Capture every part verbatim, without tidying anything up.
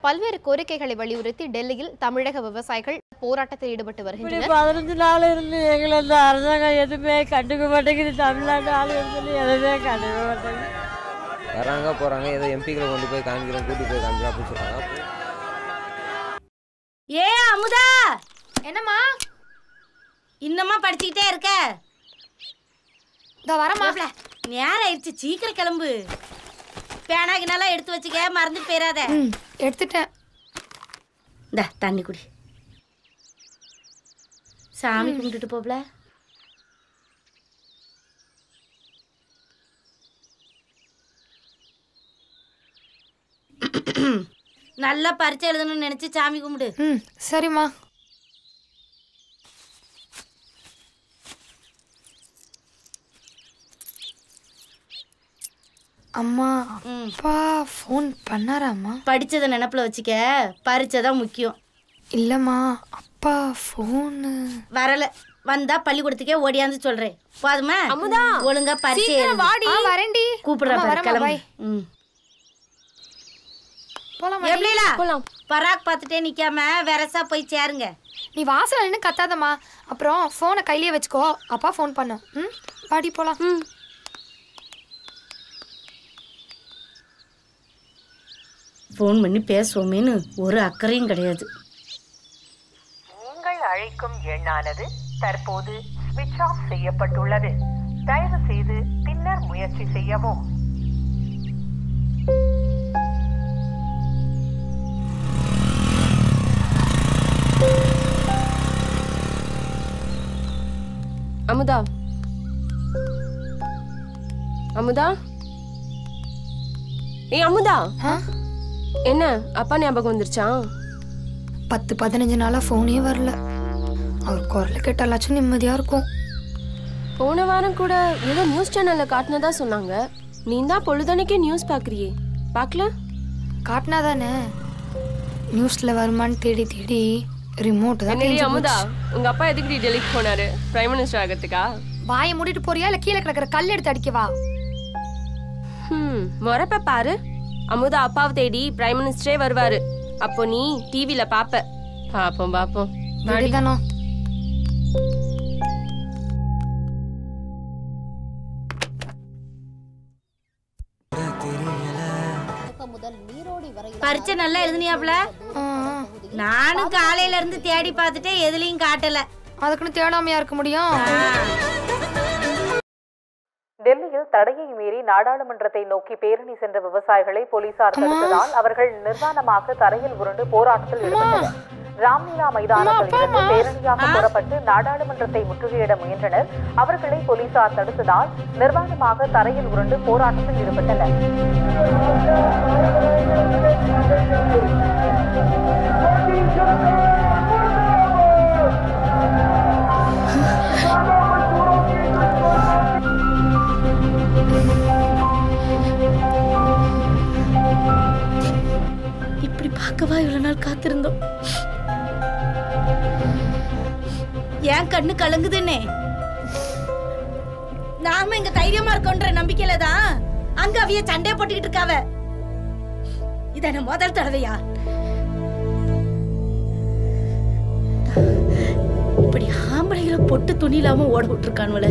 பல்வேறு கோரிக்கைகளை வலியுறுத்தி டெல்லியில் தமிழக விவசாயிகள் போராட்டத்தில் ஈடுபட்டு வருகின்றனர். பதினஞ்சு நாள் இருந்து எங்களை இந்த அரசாங்கம் எதுவுமே கண்டுக்க மாட்டேங்குது. தமிழ்நாட்டு ஆளுநர் சொல்லி எதுவுமே கண்டுக்க மாட்டேங்குது. வராங்க போறாங்க, ஏதோ எம்பிக்களை கொண்டு போய் காமிக்கிறோம், கூட்டி போய் காமிக்கிறோம் அப்படின்னு சொல்றாங்க. ஏ அமுதா, என்னம்மா இன்னமா படிச்சுக்கிட்டே இருக்க? இதோ வரமா. நேரம் ஆயிடுச்சு, சீக்கிரம் கிளம்பு. பேனாகினாலாம் எடுத்து வச்சுக்க, மறந்துட்டு போயிடாத. எடுத்துட்டேன். இந்த தண்ணி குடி. சாமி கும்பிட்டுட்டு போப்ல. நல்லா பரிச்சை எழுதணும்னு நினைச்சு சாமி கும்பிடு. ம் சரிம்மா. அம்மா அப்பா ஃபோன் பண்ணாராம்மா? படிச்சதை நினப்புல வச்சுக்க, பரிச்சைதான் முக்கியம். இல்லம்மா அப்பா ஃபோனு வரல. வந்தா பள்ளிக்கூடத்துக்கே ஓடியாந்து சொல்றேன். போதுமா? அமுதா ஒழுங்கா பரிச்சை வாடி. வரேன்டி. கூப்பிடுறேன். கிளம்பு. ம் போலாம். எப்படிலா போலாம். பராக் பார்த்துட்டே நிக்காம வெரசா போய் சேருங்க. நீ வாசல்ல நின்னு கத்தாதம்மா. அப்புறம் ஃபோனை கையிலே வச்சுக்கோ. அப்பா ஃபோன் பண்ணு. ம் வாடி போலாம். ம் ஃபோன் பண்ணி பேசுவோமேனு ஒரு அக்கறையும் கிடையாது. நீங்கள் அழைக்கும் எண்ணானது தற்போது ஸ்விட்ச் ஆஃப் செய்யப்பட்டுள்ளது. தயவு செய்து பின்னர் முயற்சி செய்யவும். அமுதா, அமுதா, ஏ அமுதா, என்ன அப்பா ஞாபகம் வந்துருச்சா? பத்து பதினஞ்சு நாளா ஃபோனே வரல. அவர் குரல் கேட்டாலாச்சும் நிம்மதியா இருக்கும். போன வாரம் கூட ஏதோ நியூஸ் சேனல்ல காட்டினதா சொன்னாங்க. நீ தான் பொழுதனைக்கே நியூஸ் பாக்குறியே, பாக்கல? காட்டினாதானே நியூஸ்ல வருமானு தேடி தேடி ரிமோட் தான். அமுதா, உங்க அப்பா எதுக்கு டெல்லிக்கு போனாரு? பிரைம் மினிஸ்டர் ஆகிறதுக்கா? வாயை மூடிட்டு போறியா இல்ல கீழே கிடக்குற கல் எடுத்து அடிக்கவா? ம் முறைப்ப பாரு. அமுதா அப்பாவை தேடி பிரைம் மினிஸ்டரே வருவாரு. அப்போ நீ டிவில பாப்ப. பாப்போம் பாப்போம். விடுதானோ? பரிச்சை நல்லா எழுதுனியாப்ல? நானும் காலையில இருந்து தேடி பார்த்துட்டே எதுலயும் காட்டல. அதுக்குன்னு தேடாமையா இருக்க முடியும்? டெல்லியில் தடையை மீறி நாடாளுமன்றத்தை நோக்கி பேரணி சென்ற விவசாயிகளை போலீசார் தடுத்ததால் அவர்கள் நிர்வாணமாக தரையில் உருண்டு போராட்டத்தில் ஈடுபட்டனர். ராம்லீலா மைதானத்தில் இருந்து பேரணியாக புறப்பட்டு நாடாளுமன்றத்தை முற்றுகையிட முயன்றனர். அவர்களை போலீசார் தடுத்ததால் நிர்வாணமாக தரையில் உருண்டு போராட்டத்தில் ஈடுபட்டனர். இப்படி பார்க்கவா இவ்வளவு நாள் காத்திருந்தோம்? ஏன் கண்ணு கலங்குதுன்னே. நாம இங்க தைரியமா இருக்கோன்ற நம்பிக்கையில தான் அங்க அவிய சண்டை போட்டுக்கிட்டு இருக்காவ. இதான முதல் தடவையா இப்படி ஆம்பளைகளை பொட்டு துணி இல்லாம ஓட விட்டுருக்கானுவல?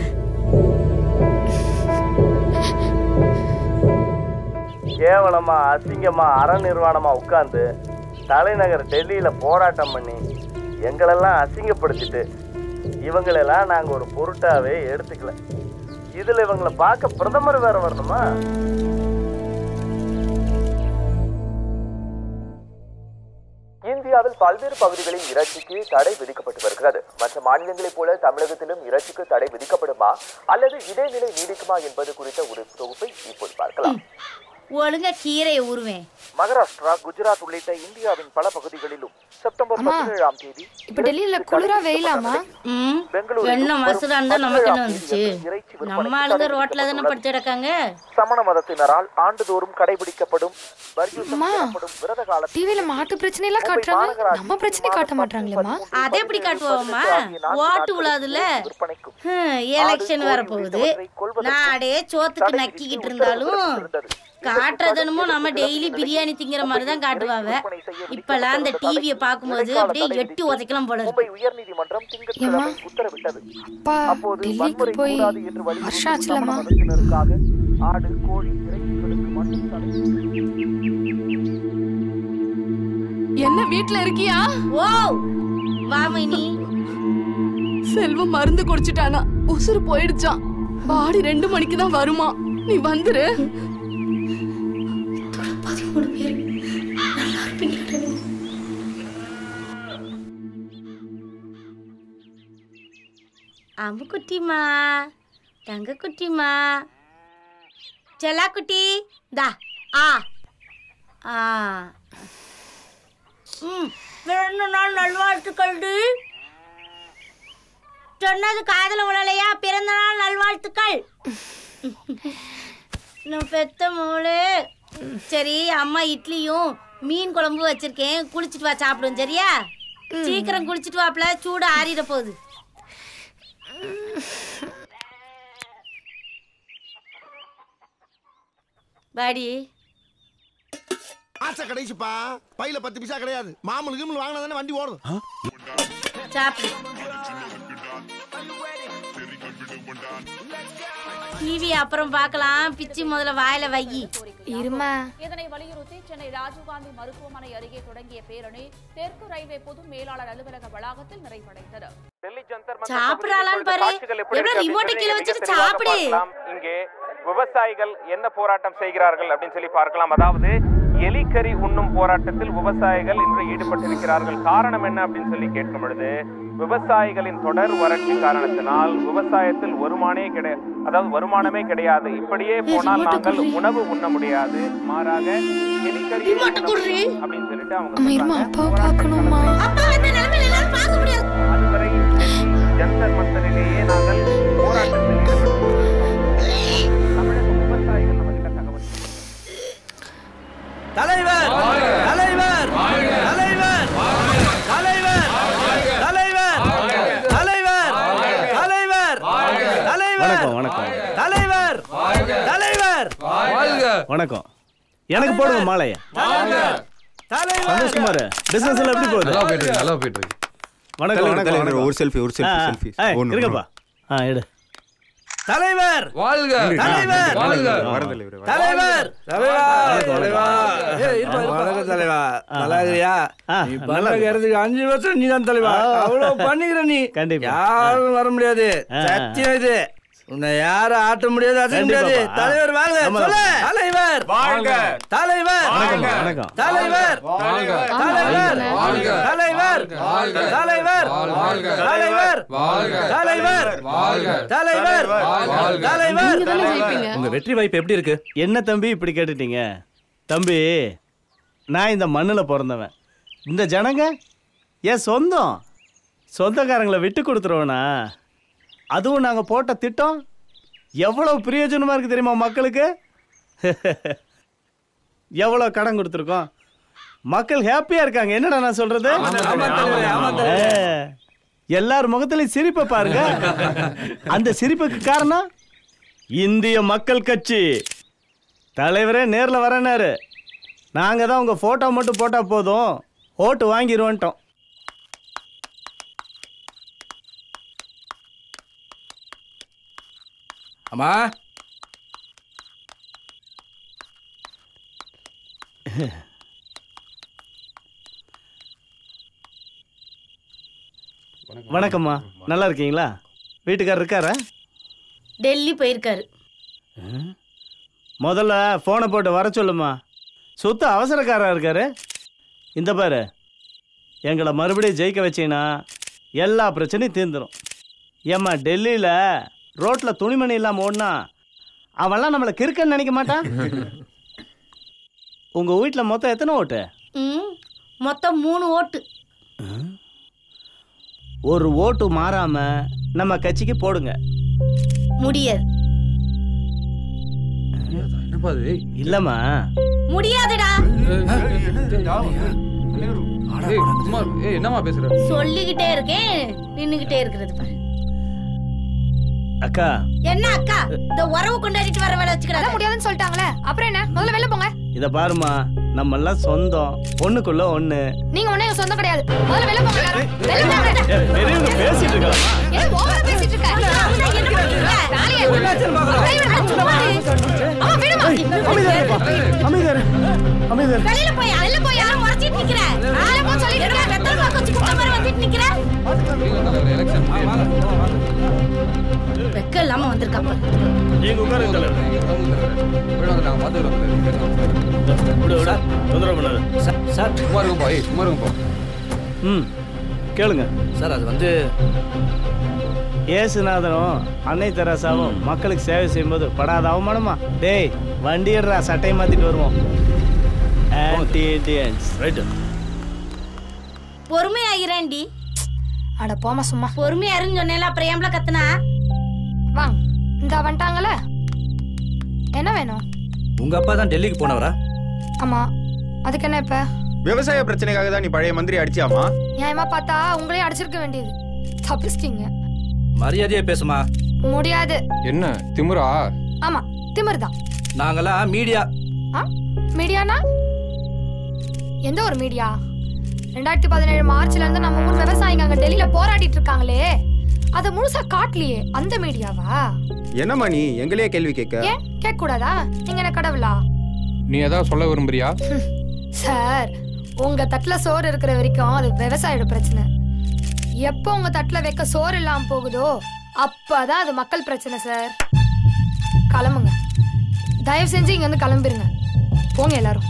கேவலமா அசிங்கமா அற நிர்வாணமா உட்கார்ந்து தலைநகர் டெல்லியில போராட்டம் பண்ணி எங்களெல்லாம் அசிங்கப்படுத்திட்டு இவங்களெல்லாம் நாங்க ஒரு பொருட்டாவே எடுத்துக்கல. இதுல இவங்களை பார்க்க பிரதமர் வேற வரணுமா? இந்தியாவில் பல்வேறு பகுதிகளில் இறைச்சிக்கு தடை விதிக்கப்பட்டு வருகிறது. மற்ற மாநிலங்களைப் போல தமிழகத்திலும் இறைச்சிக்கு தடை விதிக்கப்படுமா அல்லது இதே நிலை நீடிக்குமா என்பது குறித்த ஒரு தொகுப்பை இப்போது பார்க்கலாம். ஒழுங்கா கீரையை ஊறுவேன். மகாராஷ்டிரா, குஜராத் உள்ளிட்ட இந்தியாவின் பல பகுதிகளிலும் செப்டம்பர் பதினேழாம் தேதி இப்ப டெல்லியில குளிரா வெயிலாமா? என்ன மசூரா இருந்தா நமக்கு என்ன வந்துச்சு? நம்ம ஆளுங்க ரோட்ல தானே படுத்து கிடக்காங்க. சமண மதத்தினரால் ஆண்டுதோறும் கடைபிடிக்கப்படும் விரத கால டிவில மாட்டு பிரச்சனை எல்லாம் காட்டுறாங்க, நம்ம பிரச்சனை காட்ட மாட்டாங்களேம்மா. அதை எப்படி காட்டுவோம்மா? ஓட்டு விழாதுல எலெக்ஷன் வர போகுது. நாடே சோத்துக்கு நக்கிக்கிட்டு இருந்தாலும் காட்டுறதனமோ நம்ம டெய்லி பிரியாணி திங்கிற மாதிரி தான் காட்டுவாங்க. இப்பெல்லாம் அந்த டிவியை பார்க்கும்போது அப்படியே எட்டி உதைக்கலாம் போல இருக்கு. உயர்நீதிமன்றம் திங்கட்கிழமை உத்தரவிட்டது. அப்பா டெல்லிக்கு போய் வருஷம் ஆச்சுலம்மா. ஆடு கோழி இறைச்சிகளுக்கு மட்டும் தடை. என்ன வீட்ல இருக்கியா? ஓ வா மைனி. செல்வம் மருந்து குடிச்சிட்டானா, உசுறு போயிடுச்சான். பாடி ரெண்டு மணிக்கு தான் வருமா, நீ வந்துரு. பதிமூணு பேர் நல்லா இருப்பீங்க. அம்பு குட்டிமா, தங்க குட்டிமா, செல்லா குட்டி, தா ஆ ஆ ம் ரெண்டு நாள் நல்வாழ்த்துக்கள். சொன்னது காதல உழலையா? பிறந்த நாள் நல்வாழ்த்துக்கள். நான் பெத்த மூளை. சரி, அம்மா இட்லியும் மீன் குழம்பு வச்சிருக்கேன், குளிச்சுட்டு வா சாப்பிடுவோம். சரியா? சீக்கிரம் குளிச்சுட்டு வாப்ல, சூடு ஆறிட போகுது. பாடி ஆசை கடைசிப்பா, பையில பத்து பைசா கிடையாது. மாமூல் கீமூல் வாங்கினா தானே வண்டி ஓடுது. சாப்பிடு. டிவி அப்புறம் பார்க்கலாம், பிச்சி முதல்ல வாயில வை. இருமா. இதனை வலியுறுத்தி சென்னை ராஜீவ்காந்தி மருத்துவமனை அருகே தொடங்கிய பேரணி தெற்கு ரயில்வே பொது மேலாளர் அலுவலக வளாகத்தில் நிறைவடைந்தது. சாப்பிடலான்னு பாரு, எவ்வளவு ரிமோட்டை கீழே வச்சுட்டு சாப்பிடு. இங்கே விவசாயிகள் என்ன போராட்டம் செய்கிறார்கள் அப்படின்னு சொல்லி பார்க்கலாம். அதாவது எலிக்கறி உண்ணும் போராட்டத்தில் விவசாயிகள் இன்று ஈடுபட்டிருக்கிறார்கள். காரணம் என்ன அப்படின்னு சொல்லி கேட்கும் பொழுது, விவசாயிகளின் தொடர் வறட்சி காரணத்தினால் விவசாயத்தில் வருமானமே கிடையாது, அதாவது வருமானமே கிடையாது. இப்படியே போனால் நாங்கள் உணவு உண்ண முடியாது, மாறாக எலிக்கறி அப்படின்னு சொல்லிட்டு அவங்க அதுவரை ஜந்தர் மந்தரிலேயே நாங்கள் போராட்டத்தில் ஈடுபட்டு தமிழக விவசாயிகள் நம்ம கிட்ட தகவல். தலைவர் தலைவர் தலைவர் தலைவர் தலைவர் தலைவர் தலைவர் தலைவர் வணக்கம் வணக்கம் தலைவர் தலைவர் வணக்கம். எனக்கு போடுங்க மாலையா. சந்தோஷ்குமார், பிசினஸ் எல்லாம் எப்படி போகுது? நல்லா போயிட்டு இருக்கு, நல்லா போயிட்டு இருக்கு. வணக்கம் வணக்கம். ஒரு செல்ஃபி ஒரு செல்ஃபி செல்ஃபி இருங்கப்பா. ஆ எடு. தலைவர் வாழ்க தலைவர் வாழ்க தலைவர் அஞ்சு வருஷம் நீ தான் தலைவா. அவ்வளவு பண்ணிக்கிற நீ. கண்டிப்பா யாரும் வர முடியாது. சத்தியம் இது. உன்னை யாரும் ஆட்ட முடியாது, அசைக்க முடியாது. தலைவர் வாழ்க. சொல்லு. தலைவர் வாழ்க. தலைவர் வணக்கம். தலைவர் தலைவர் தலைவர் தலைவர் தலைவர் தலைவர் தலைவர் தலைவர். உங்க வெற்றி வாய்ப்பு எப்படி இருக்கு? என்ன தம்பி இப்படி கேட்டுட்டீங்க? தம்பி, நான் இந்த மண்ணில் பிறந்தவன். இந்த ஜனங்க என் சொந்தம். சொந்தக்காரங்களை விட்டு கொடுத்துருவோண்ணா. அதுவும் நாங்கள் போட்ட திட்டம் எவ்வளோ பிரயோஜனமாக இருக்குது தெரியுமா மக்களுக்கு? எவ்வளோ கடன் கொடுத்துருக்கோம், மக்கள் ஹாப்பியாக இருக்காங்க. என்னடா நான் சொல்கிறது? எல்லார் முகத்திலையும் சிரிப்பை பாருங்க. அந்த சிரிப்புக்கு காரணம் இந்திய மக்கள் கட்சி. தலைவரே நேரில் வரனாரு. நாங்கள் தான் உங்கள் ஃபோட்டோ மட்டும் போட்டால் போதும், ஓட்டு வாங்கிடுவோன்ட்டோம். அம்மா வணக்கம்மா, நல்லா இருக்கீங்களா? வீட்டுக்காரர் இருக்காரா? டெல்லி போயிருக்காரு. முதல்ல ஃபோனை போட்டு வர சொல்லுமா. சுத்த அவசரக்காரா இருக்காரு. இந்த பாரு, எங்களை மறுபடியும் ஜெயிக்க வச்சீங்கன்னா எல்லா பிரச்சனையும் தீர்ந்துடும். ஏம்மா, டெல்லியில் ரோட்டில் துணிமணி இல்லாமல் ஓடனா அவன்லாம் நம்மளை கிறுக்கன்னு நினைக்க மாட்டான். உங்கள் வீட்டில் மொத்தம் எத்தனை ஓட்டு? ம் மொத்தம் மூணு ஓட்டு. ஒரு ஓட்டு மாறாம நம்ம கட்சிக்கு போடுங்க. முடியாது. இல்லம்மா முடியாதுடா. என்னமா பேசுற? சொல்லிக்கிட்டே இருக்கேன், நின்னுகிட்டே இருக்கிறது பாரு. அக்கா என்ன அக்கா இந்த உறவு கொண்டாடிட்டு வர வேலை வச்சுக்கிடாத. முடியாதுன்னு சொல்லிட்டாங்களே அப்புறம் என்ன முதல்ல வெளில போங்க. இத பாருமா நம்ம எல்லாம் சொந்தம் ஒண்ணுக்குள்ள ஒண்ணு. நீங்க ஒண்ணே சொந்தம் கிடையாது. முதல்ல வெளில போங்க எல்லாரும். வெளில போங்க. பெரியவங்க பேசிட்டு இருக்காமா? ஏன் ஓவரா பேசிட்டு இருக்க? காலியா அம்மா விடுமா. அமைதியாரு அமைதியாரு. வெளியில போய் வெளியில போய் யாரும் முறைச்சிட்டு நிக்கிற. ஆளே போ சொல்லிட்டு இருக்க. வெத்தல பாக்க வச்சு குட்ட மாதிரி வந்துட்டு நிக்கிற. வெக்க இல்லாம வந்திருக்காங்க. நீங்க உட்காருங்க தலைவர். விடுங்க நான் பாத்துறோம். விடு விடு. தொந்தரவு பண்ணாத. சார் சார் சும்மா இருங்க போய் சும்மா இருங்க போ. ம் கேளுங்க சார். அது வந்து ஏசுநாதனும் அன்னை தெரசாவும் மக்களுக்கு சேவை செய்யும்போது படாத அவமானமா? டேய் வண்டி எடுறா, சட்டையை மாத்திட்டு வருவோம். Anti Indians right. பொறுமையாகிறேன்டி. அட போமா சும்மா. பொறுமையாருன்னு சொன்னேல அப்புறம் ஏம்ல கத்துனா? வாங்க இந்த வந்துட்டாங்கல. என்ன வேணும்? உங்க அப்பா தான் டெல்லிக்கு போனவரா? ஆமா. அதுக்கு என்ன இப்ப? விவசாய பிரச்சனைக்காக தான் நீ பழைய மந்திரி அடிச்சியாமா? நியாயமா பார்த்தா உங்களே அடிச்சிருக்க வேண்டியது. தப்பிச்சிட்டீங்க. மரியாதையா பேசுமா. முடியாது. என்ன திமிரா? ஆமா திமிர்தான். நாங்களாம் மீடியா. மீடியானா எந்த ஒரு மீடியா? ரெண்டாயிரத்தி பதினேழு மார்ச்ல இருந்து நம்ம ஊர் விவசாயிங்க அங்க டெல்லியில போராடிட்டு இருக்காங்களே, அத முழுசா காட்டலையே, அந்த மீடியாவா? என்னம்மா நீ எங்களையே கேள்வி கேட்க? ஏன் கேட்க கூடாதா? நீங்க என்ன கடவுளா? நீ ஏதாவது சொல்ல விரும்புறியா? சார் உங்க தட்டுல சோறு இருக்கிற வரைக்கும் அது விவசாயோட பிரச்சனை. எப்போ உங்க தட்டுல வைக்க சோறு இல்லாம போகுதோ அப்பதான் அது மக்கள் பிரச்சனை சார். கிளம்புங்க, தயவு செஞ்சு இங்க இருந்து கிளம்பிருங்க. போங்க எல்லாரும்.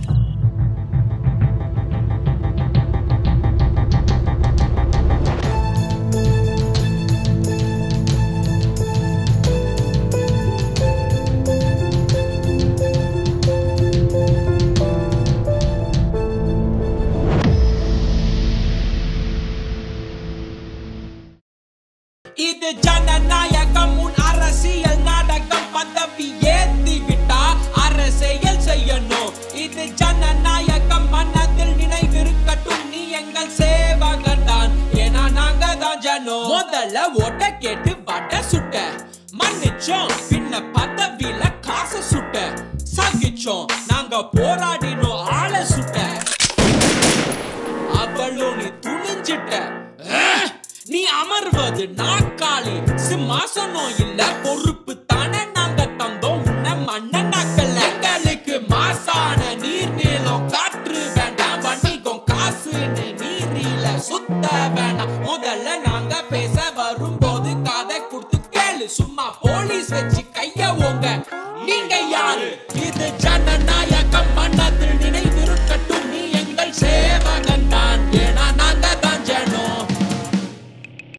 இது ஜனநாயகம், உன் அரசியல் நாடகம். பதவி ஏத்தி விட்டா அரசியல் செய்யணும். இது ஜனநாயகம், மனதில் நினைவிருக்கட்டும். நீ எங்கள் சேவகன் தான், ஏன்னா நாங்க தான் ஜனம். முதல்ல ஓட்ட கேட்டு வட சுட்ட மன்னிச்சோம், பின்ன பதவியில காசு சுட்ட சகிச்சோம். நாங்க போராடினோம், ஆளை சுட்ட. அவளும் நீ துணிஞ்சிட்ட. நீ அமர்வது நாக்காளி சிம்மாசனம் இல்ல, பொறுப்பு தானே நாங்க தந்தோம். உன்ன மன்னனாக்கல எங்களுக்கு மாசான நீர் நீளம் காற்று வேண்டாம். வணிகம் காசுன்னு நீரில சுத்த வேண்டாம். முதல்ல நாங்க பேச வரும்போது காதை கொடுத்து கேளு. சும்மா போலீஸ் வச்சு கைய ஓங்க. நீங்க யாரு? இது